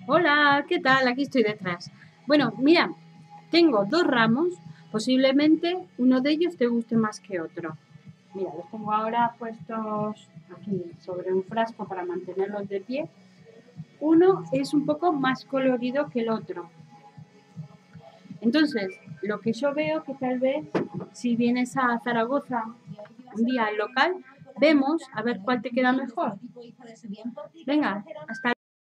Hola, ¿qué tal? Aquí estoy detrás. Bueno, mira, tengo dos ramos. Posiblemente uno de ellos te guste más que otro. Mira, los tengo ahora puestos aquí sobre un frasco para mantenerlos de pie. Uno es un poco más colorido que el otro. Entonces, lo que yo veo que tal vez si vienes a Zaragoza un día al local, vemos a ver cuál te queda mejor. Venga, hasta